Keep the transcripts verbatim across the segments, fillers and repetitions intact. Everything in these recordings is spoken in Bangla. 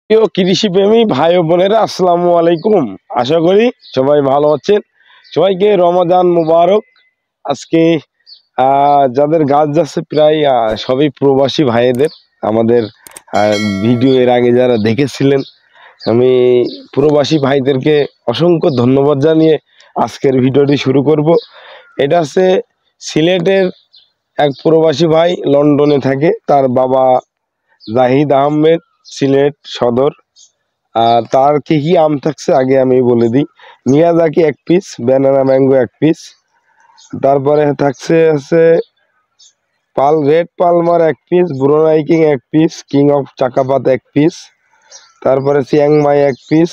প্রিয় কৃষিপ্রেমী ভাই ও বোনেরা, আসসালামু আলাইকুম। আশা করি সবাই ভালো আছেন। সবাইকে রমাদান মুবারক। আজকে আহ, যাদের গাছ যাচ্ছে প্রায় আহ, সবই প্রবাসী ভাইদের। আমাদের আহ, ভিডিও এর আগে যারা দেখেছিলেন, আমি প্রবাসী ভাইদেরকে অসংখ্য ধন্যবাদ জানিয়ে আজকের ভিডিওটি শুরু করব। এটা হচ্ছে সিলেটের এক প্রবাসী ভাই, লন্ডনে থাকে। তার বাবা জাহিদ আহমেদ, সিলেট সদর। আর তার কি কি আম থাকছে আগে আমি বলে দিই। মিয়াজাকি এক পিস, ব্যানানা ম্যাঙ্গো এক পিস, তারপরে থাকছে হচ্ছে পাল রেড পালমার এক পিস, ব্রুনাই কিং এক পিস, কিং অফ চাকাপাত এক পিস, তারপরে চিয়াংমাই এক পিস,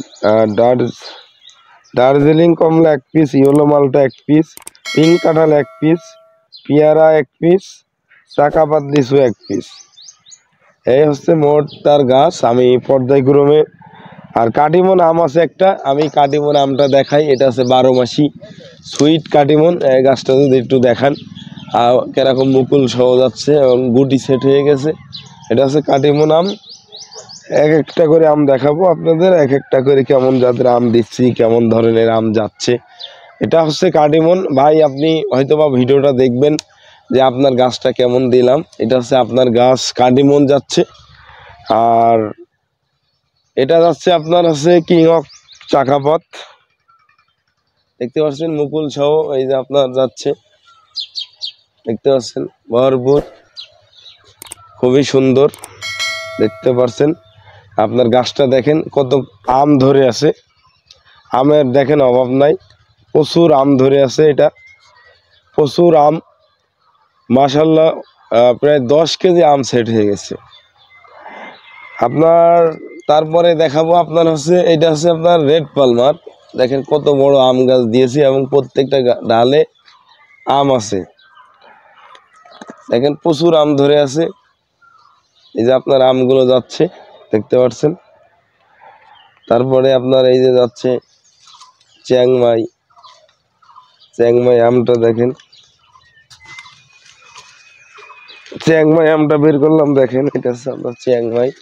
দার্জিলিং কমলা এক পিস, ইয়েলো মালটা এক পিস, পিঙ্ক কাঁঠাল এক পিস, পিয়ারা এক পিস, চাকাপাত লিচু এক পিস। এই হচ্ছে মোট তার গাছ। আমি পর্যায়ক্রমে, আর কাটিমন আম আছে একটা, আমি কাটিমন আমটা দেখাই। এটা আছে বারো মাসি সুইট কাটিমন। এই গাছটা যদি একটু দেখান, আর কিরকম মুকুল সহ যাচ্ছে এবং গুটি সেট হয়ে গেছে। এটা হচ্ছে কাটিমন আম। এক একটা করে আম দেখাবো আপনাদের, এক একটা করে কেমন জাতের আম দিচ্ছি, কেমন ধরনের আম যাচ্ছে। এটা হচ্ছে কাটিমন। ভাই আপনি হয়তো বা ভিডিওটা দেখবেন যে আপনার গাছটা কেমন দিলাম। এটা হচ্ছে আপনার গাছ কাটিমন যাচ্ছে। আর এটা যাচ্ছে আপনার হচ্ছে কিং অফ চাকাপথ, দেখতে পাচ্ছেন মুকুল সহ। এই যে আপনার যাচ্ছে, দেখতে পাচ্ছেন ভরপুর, খুবই সুন্দর দেখতে পাচ্ছেন। আপনার গাছটা দেখেন কত আম ধরে আছে, আমের দেখেন অভাব নাই, প্রচুর আম ধরে আছে। এটা প্রচুর আম, মাশাল্লাহ। প্রায় দশ কেজি আম সেট হয়ে গেছে আপনার। তারপরে দেখাবো আপনার হচ্ছে, এটা হচ্ছে আপনার রেড পালমার। দেখেন কত বড় আম গাছ দিয়েছি এবং প্রত্যেকটা ডালে আম আছে। দেখেন প্রচুর আম ধরে আছে। এই যে আপনার আমগুলো যাচ্ছে, দেখতে পাচ্ছেন। তারপরে আপনার এই যে যাচ্ছে চিয়াংমাই, চিয়াংমাই আমটা দেখেন, চিয়াংমাই আমটা বের করলাম। দেখেন এটা হচ্ছে আপনার চিয়াংমাই,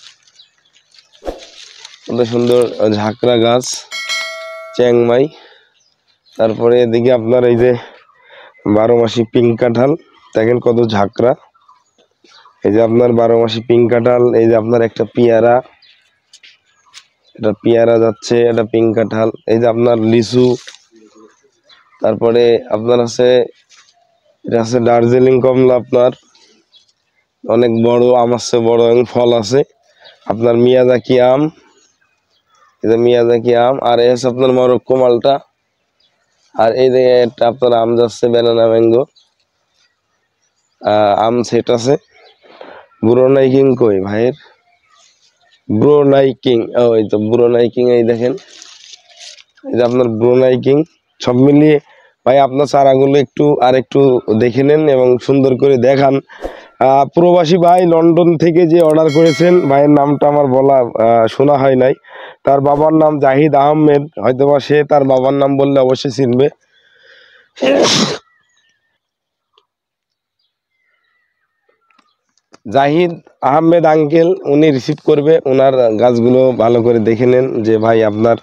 কত সুন্দর ঝাঁকড়া গাছ চিয়াংমাই। তারপরে এদিকে আপনার এই যে বারো মাসি পিঙ্ক কাঁঠাল, দেখেন কত ঝাঁকড়া। এই যে আপনার বারো মাসি পিঙ্ক কাঁঠাল। এই যে আপনার একটা পেয়ারা, এটা পেয়ারা যাচ্ছে, এটা পিঙ্ক কাঁঠাল। এই যে আপনার লিচু। তারপরে আপনার আছে, এটা আছে দার্জিলিং কমলা। আপনার অনেক বড় আম আছে, বড় এবং ফল আছে। আপনার মিয়াজাকি আম, এই যে মিয়াজাকি আম। আর এই হচ্ছে আপনার মরক্কো মালটা। আর এই যে একটা আপনার আম যাচ্ছে ব্যানানা ম্যাঙ্গো আম সেট আছে। ব্রুনাই কিং কই ভাইয়ের, ব্রুনাই কিং, ওই তো ব্রুনাই কিং। এই দেখেন, এই যে আপনার ব্রুনাই কিং। সব মিলিয়ে ভাই আপনার চারাগুলো একটু আর একটু দেখে নেন এবং সুন্দর করে দেখান। আহ প্রবাসী ভাই লন্ডন থেকে যে অর্ডার করেছেন, ভাইয়ের নামটা আমার বলা শোনা হয় নাই। তার বাবার নাম জাহিদ আহমেদ, হয়তোবা সে তার বাবার নাম বললে অবশ্যই চিনবে। জাহিদ আহমেদ আঙ্কেল, উনি রিসিভ করবে। ওনার গাছগুলো ভালো করে দেখে নেন যে ভাই আপনার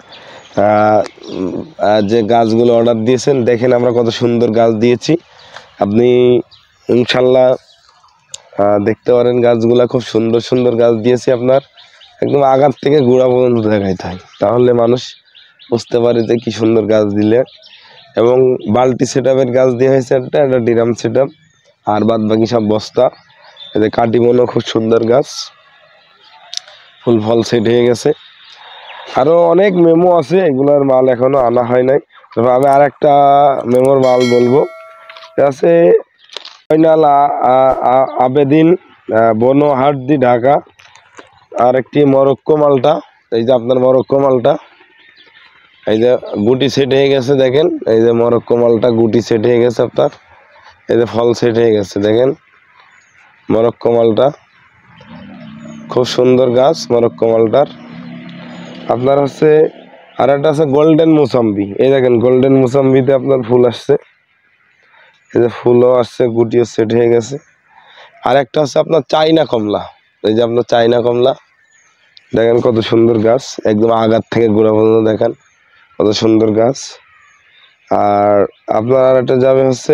যে গাছগুলো অর্ডার দিয়েছেন, দেখেন আমরা কত সুন্দর গাছ দিয়েছি। আপনি ইনশাল্লাহ দেখতে পারেন গাছগুলা খুব সুন্দর সুন্দর গাছ দিয়েছি আপনার। একদম আগার থেকে গোড়া পর্যন্ত দেখাইতে হয়, তাহলে মানুষ বুঝতে পারে যে কি সুন্দর গাছ দিলে। এবং বালতি সেট আপের গাছ দিয়ে হয়েছে একটা, একটা ডিরাম সেট আপ, আর বাদ বাকি সব বস্তা। এতে কাটিমনও খুব সুন্দর গাছ, ফুল ফল সেট হয়ে গেছে। আরও অনেক মেমো আছে, এগুলার মাল এখনো আনা হয় নাই। তবে আমি আর একটা মেমোর মাল বলবো। আছে জয়নাল আবেদিন, বনহাটদি, ঢাকা। আর একটি মরক্কো মালটা, এই যে আপনার মরক্কো মালটা, এই যে গুটি সেট হয়ে গেছে। দেখেন এই যে মরক্কো মালটা গুটি সেট হয়ে গেছে আপনার। এই যে ফল সেট হয়ে গেছে, দেখেন মরক্কো মালটা খুব সুন্দর গাছ মরক্কো মালটার। আপনার হচ্ছে আর একটা আছে গোল্ডেন মুসাম্বি। এই দেখেন গোল্ডেন মুসাম্বিতে আপনার ফুল আসছে, এই যে ফুলও আসছে, গুটিও সেট হয়ে গেছে। আর একটা হচ্ছে আপনার চাইনা কমলা, এই যে আপনার চাইনা কমলা, দেখেন কত সুন্দর গাছ, একদম আগার থেকে গোড়া পর্যন্ত দেখেন কত সুন্দর গাছ। আর আপনার আর একটা যাবে হচ্ছে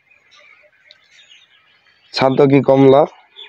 সাতকি কমলা।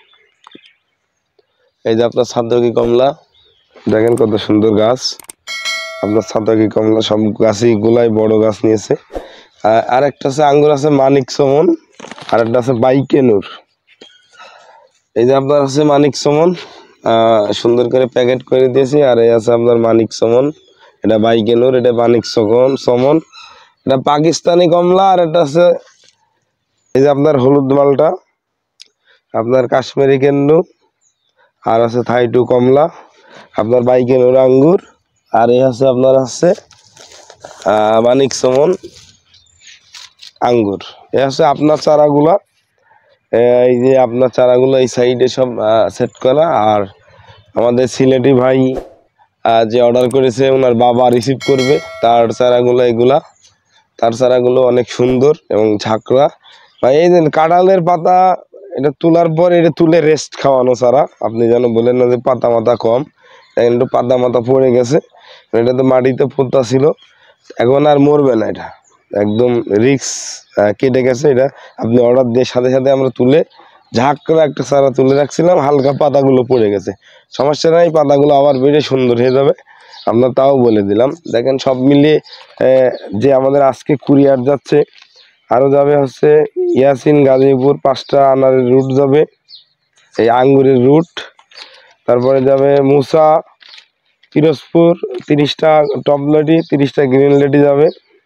এই যে আপনার সাতকি কমলা, দেখেন কত সুন্দর গাছ। আপনার সাতকি কমলা সব গাছই গুলাই বড় গাছ নিয়েছে। আর একটা আছে আঙ্গুর আছে মানিক চমন, আর একটা আছে বাইকেনুর। এই যে আপনার আছে মানিক চমন, সুন্দর করে প্যাকেট করে দিয়েছি। আর এই আছে আপনার মানিক চমন, এটা বাইকেনুর, এটা মানিক চমন চমন এটা পাকিস্তানি কমলা। আর এটা আছে এই যে আপনার হলুদ মালটা, আপনার কাশ্মীরি কেন্নু, আর আছে থাইটু কমলা, আপনার বাইকেনুর আঙ্গুর। আর এই আছে আপনার আছে মানিক চমন আঙ্গুর। এই আছে আপনার চারাগুলা, এই যে আপনার চারাগুলো এই সাইডে সব সেট করা। আর আমাদের সিলেটি ভাই যে অর্ডার করেছে ওনার বাবা রিসিভ করবে তার চারাগুলো, এগুলা তার চারাগুলো অনেক সুন্দর এবং ঝাঁকড়া। ভাই এই যে কাঁঠালের পাতা, এটা তোলার পর এটা তুলে রেস্ট খাওয়ানো চারা। আপনি যেন বলেন না যে পাতা মাথা কম, একটু পাতা মাথা পড়ে গেছে, এটা তো মাটিতে পোতা ছিল, এখন আর মরবে না, এটা একদম রিক্স কেটে গেছে। এটা আপনি অর্ডার দিয়ে সাথে সাথে আমরা তুলে ঝাঁকড়া একটা চারা তুলে রাখছিলাম, হালকা পাতাগুলো পড়ে গেছে, সমস্যা নাই, পাতাগুলো আবার বেড়ে সুন্দর হয়ে যাবে, আমরা তাও বলে দিলাম। দেখেন সব মিলিয়ে যে আমাদের আজকে কুরিয়ার যাচ্ছে, আরও যাবে হচ্ছে ইয়াসিন গাজীপুর পাঁচটা আনারের রুট যাবে, এই আঙ্গুরের রুট। তারপরে যাবে মুসা পিরোজপুর তিরিশটা টপ লেডি, তিরিশটা গ্রিন লেডি যাবে।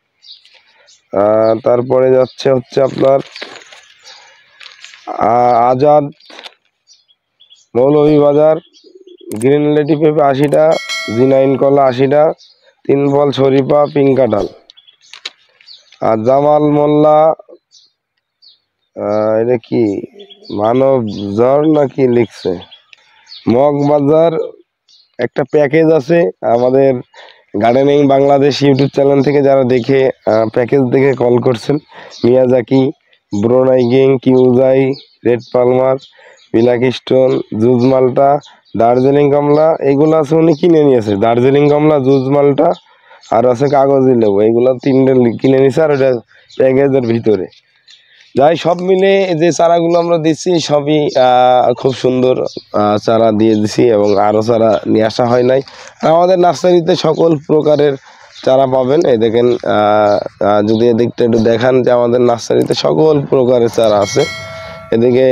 তারপরে যাচ্ছে হচ্ছে আপনার আজাদ মৌলভীবাজার গ্রিন লেডি পেঁপে আশিটা, জি নাইন কলা আশিটা, তিন ফল শরীফা পিঙ্ক কাঁঠাল। আর জামাল মোল্লা এটা কি মানব জ্বর নাকি লিখছে মগবাজার একটা প্যাকেজ আছে আমাদের গার্ডেনিং বাংলাদেশ ইউটিউব চ্যানেল থেকে, যারা দেখে প্যাকেজ দেখে কল করছেন, মিয়াজাকি, ব্রোনাইগিং, কিউজাই, রেড পালমার, বিলাক স্টোন, জুজ মালটা, দার্জিলিং কমলা, এগুলো আছে উনি কিনে নিয়েছে। দার্জিলিং কমলা, জুজ মালটা, আর আছে কাগজি লেবু, এইগুলো তিনটে কিনে নিয়েছে। আর ওটা প্যাকেজের ভিতরে যাই সব মিলে যে চারাগুলো আমরা দিচ্ছি সবই খুব সুন্দর চারা দিয়ে দিছি, এবং আরও চারা নিয়ে আসা হয় নাই। আর আমাদের নার্সারিতে সকল প্রকারের চারা পাবেন। এই দেখেন, যদি এদিকটা একটু দেখান যে আমাদের নার্সারিতে সকল প্রকারের চারা আছে। এদিকে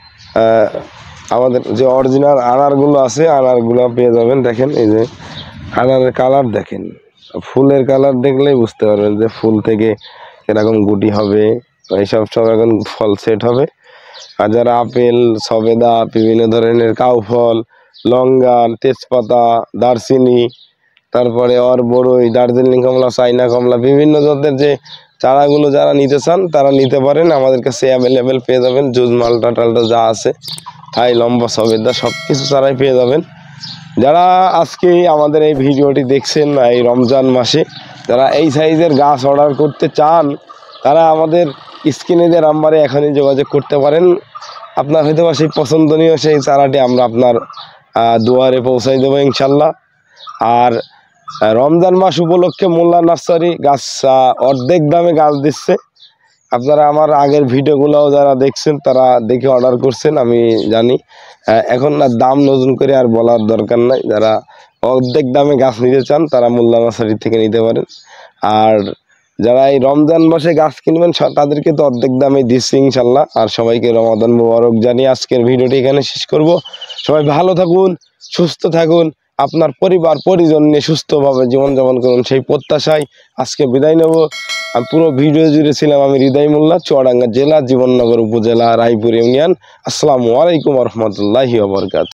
আমাদের যে অরিজিনাল আনারগুলো আছে আনারগুলো পেয়ে যাবেন। দেখেন এই যে আনারের কালার দেখেন, ফুলের কালার দেখলেই বুঝতে পারবেন যে ফুল থেকে এরকম গুটি হবে, এইসব সব এখন ফল সেট হবে। আর যারা আপেল, সবেদা, বিভিন্ন ধরনের কাউ ফল, লঙ্গান, তেজপাতা, দারচিনি, তারপরে অর বড়ই, দার্জিলিং কমলা, চাইনা কমলা, বিভিন্ন জাতের যে চারাগুলো যারা নিতে চান তারা নিতে পারেন, আমাদের কাছে অ্যাভেলেবেল পেয়ে যাবেন। জুজ মালটা টালটা যা আছে, থাই, লম্বা, সবেদা সব কিছু চারাই পেয়ে যাবেন। যারা আজকে আমাদের এই ভিডিওটি দেখছেন এই রমজান মাসে, যারা এই সাইজের গাছ অর্ডার করতে চান তারা আমাদের স্ক্রিনে দেওয়া নাম্বারে এখনই যোগাযোগ করতে পারেন। আপনার হয়তো বা সেই পছন্দনীয় সেই চারাটি আমরা আপনার দুয়ারে পৌঁছাই দেবো ইনশাল্লাহ। আর রমজান মাস উপলক্ষে মোল্লা নার্সারি গাছ অর্ধেক দামে গাছ দিচ্ছে। আপনারা আমার আগের ভিডিওগুলোও যারা দেখছেন তারা দেখে অর্ডার করছেন, আমি জানি। এখন আর দাম নতুন করে আর বলার দরকার নাই, যারা অর্ধেক দামে গাছ নিতে চান তারা মোল্লা নার্সারি থেকে নিতে পারেন। আর যারা এই রমজান মাসে গাছ কিনবেন তাদেরকে তো অর্ধেক দামে দিচ্ছি ইনশাল্লাহ। আর সবাইকে রমাদান মুবারক জানিয়ে আজকের ভিডিওটি এখানে শেষ করব। সবাই ভালো থাকুন, সুস্থ থাকুন, আপনার পরিবার পরিজন নিয়ে সুস্থভাবে জীবনযাপন করুন সেই প্রত্যাশায় আজকে বিদায় নেব। আমি পুরো ভিডিও জুড়ে ছিলাম আমি হৃদয় মোল্লা, চুয়াডাঙ্গা জেলা, জীবননগর উপজেলা, রায়পুর ইউনিয়ন। আসসালামু আলাইকুম রহমতুল্লাহি ওয়া বারাকাতুহু।